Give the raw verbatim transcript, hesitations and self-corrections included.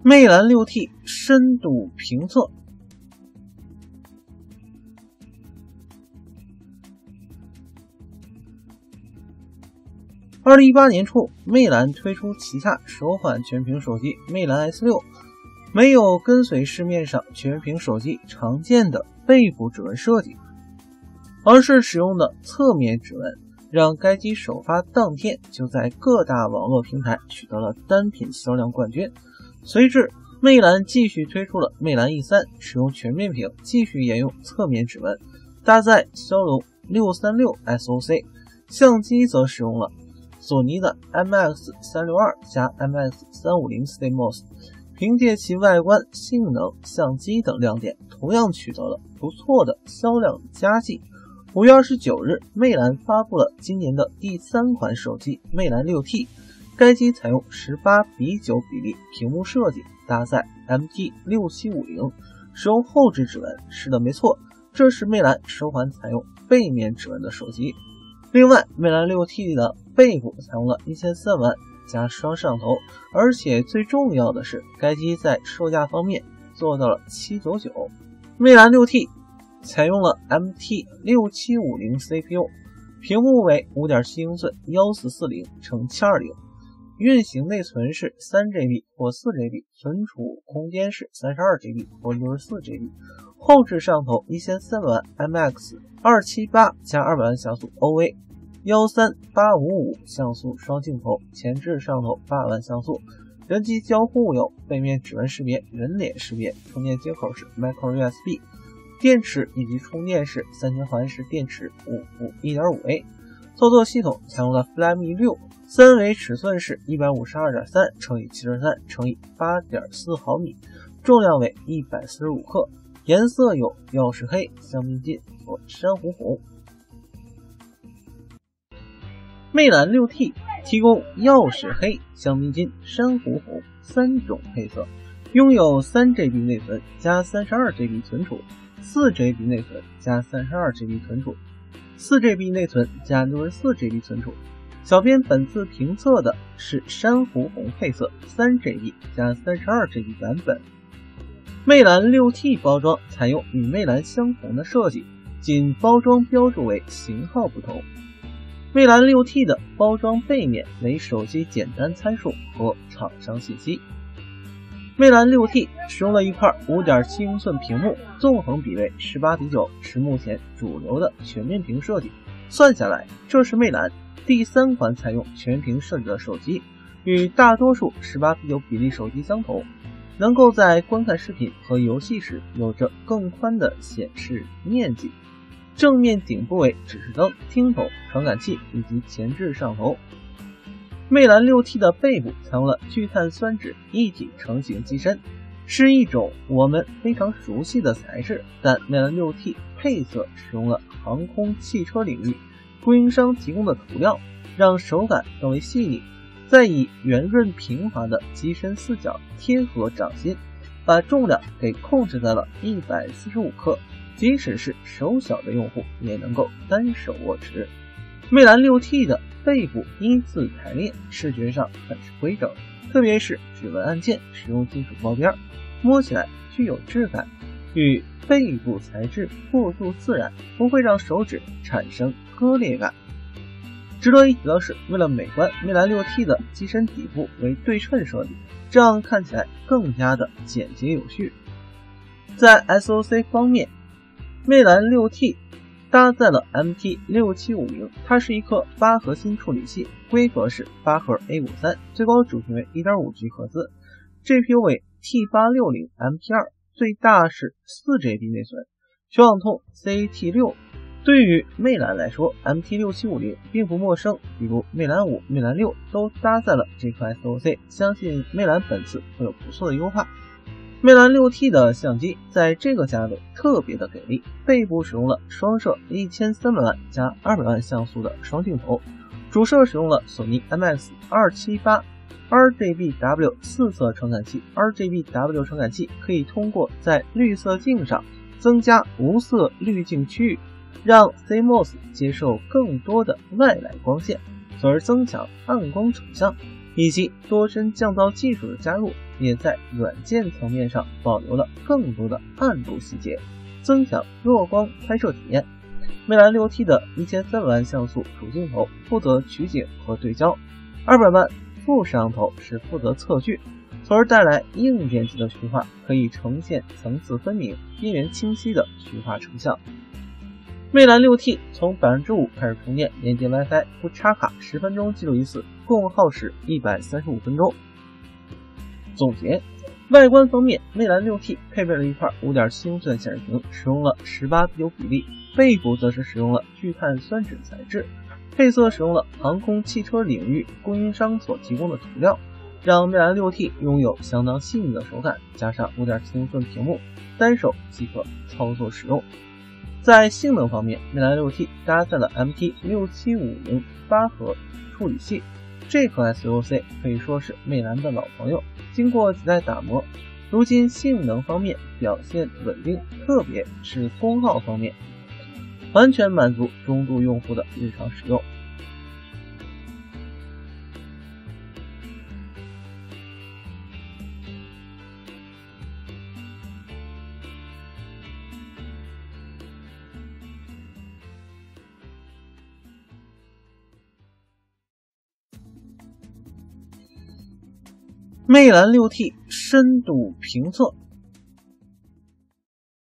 魅蓝 六T 深度评测。二零一八年初，魅蓝推出旗下首款全屏手机魅蓝 S 六，没有跟随市面上全屏手机常见的背部指纹设计，而是使用的侧面指纹，让该机首发当天就在各大网络平台取得了单品销量冠军。随之，魅蓝继续推出了魅蓝 E 三，使用全面屏，继续沿用侧面指纹，搭载骁龙六三六 S O C， 相机则使用了索尼的 M X 三六二 加 M X 三五零 CMOS， 凭借其外观、性能、相机等亮点，同样取得了不错的销量佳绩。五月二十九日，魅蓝发布了今年的第三款手机魅蓝 六T， 该机采用十八比九比例屏幕设计，搭载 M T 六七五零， 使用后置指纹。是的，没错，这是魅蓝首款采用背面指纹的手机。另外，魅蓝 六T 的背部采用了一千三百万加双摄像头，而且最重要的是，该机在售价方面做到了七百九十九。魅蓝 六T 采用了 M T 六七五零 C P U， 屏幕为 五点七英寸 一四四零乘七二零， 运行内存是 三 G B 或 四 G B， 存储空间是 三十二 G B 或 六十四 G B， 后置摄像头一千三百万 M X 二七八加二百万像素 O A， 一三八五五像素双镜头，前置摄像头八百万像素，人机交互有背面指纹识别、人脸识别，充电接口是 Micro U S B， 电池以及充电是三千毫安时电池 五伏 一点五 A， 操作系统采用了 Flyme 六， 三维尺寸是 一百五十二点三乘以七十三乘以八点四毫米，重量为一百四十五克，颜色有曜石黑、香槟金和珊瑚红。魅蓝 六T 提供曜石黑、香槟金、珊瑚红三种配色，拥有 三 G B 内存加 三十二 G B 存储， 四 G B 内存加 三十二 G B 存储， 四 G B 内存加 六十四 G B 存储。小编本次评测的是珊瑚红配色 三 G B 加 三十二 G B 版本。魅蓝 六T 包装采用与魅蓝相同的设计，仅包装标注为型号不同。魅蓝 六T 的包装背面为手机简单参数和厂商信息。魅蓝 六T 使用了一块 五点七英寸屏幕，纵横比为十八比九，是目前主流的全面屏设计。算下来，这是魅蓝第三款采用全屏设计的手机，与大多数十八比九比例手机相同，能够在观看视频和游戏时有着更宽的显示面积。正面顶部为指示灯、听筒、传感器以及前置摄像头。魅蓝 六T 的背部采用了聚碳酸酯一体成型机身，是一种我们非常熟悉的材质，但魅蓝 六T 配色使用了航空汽车领域供应商提供的涂料，让手感更为细腻，再以圆润平滑的机身四角贴合掌心，把重量给控制在了一百四十五克，即使是手小的用户也能够单手握持。魅蓝 六T 的背部一字排列，视觉上很是规整，特别是指纹按键使用金属包边，摸起来具有质感，与背部材质过渡自然，不会让手指产生割裂感。值得一提的是，为了美观，魅蓝 六T 的机身底部为对称设计，这样看起来更加的简洁有序。在 S O C 方面，魅蓝 六T 搭载了 M T 六七五零， 它是一颗八核心处理器，规格是八核 A 五十三， 最高主频为 一点五 吉赫兹， G P U 为 T 八六零 M P 二， 最大是 四 G B 内存，全网通 C A T 六。 对于魅蓝来说， M T 六七五零 并不陌生，比如魅蓝五、魅蓝六都搭载了这颗 S O C， 相信魅蓝本次会有不错的优化。魅蓝 六T 的相机在这个价位特别的给力，背部使用了双摄一千三百万加二百万像素的双镜头，主摄使用了索尼 M X 二七八 R G B W 四色传感器。 R G B W 传感器可以通过在绿色镜上增加无色滤镜区域，让 C M O S 接受更多的外来光线，从而增强暗光成像。 以及多帧降噪技术的加入，也在软件层面上保留了更多的暗度细节，增强弱光拍摄体验。魅蓝 六T 的一千三百万像素主镜头负责取景和对焦，二百万副摄像头是负责测距，从而带来硬件级的虚化，可以呈现层次分明、边缘清晰的虚化成像。魅蓝 六T 从 百分之五 开始充电，连接 WiFi 不插卡十分钟记录一次，共耗时一百三十五分钟。总结，外观方面，魅蓝 六T 配备了一块 五点七英寸显示屏，使用了十八比九比例，背部则是使用了聚碳酸酯材质，配色使用了航空汽车领域供应商所提供的涂料，让魅蓝 六T 拥有相当细腻的手感，加上 五点七英寸屏幕，单手即可操作使用。在性能方面，魅蓝 六T 搭载了 M T 六七五零八核处理器，这颗 S O C 可以说是魅蓝的老朋友，经过几代打磨，如今性能方面表现稳定，特别是功耗方面，完全满足中度用户的日常使用。魅蓝 六T 深度评测，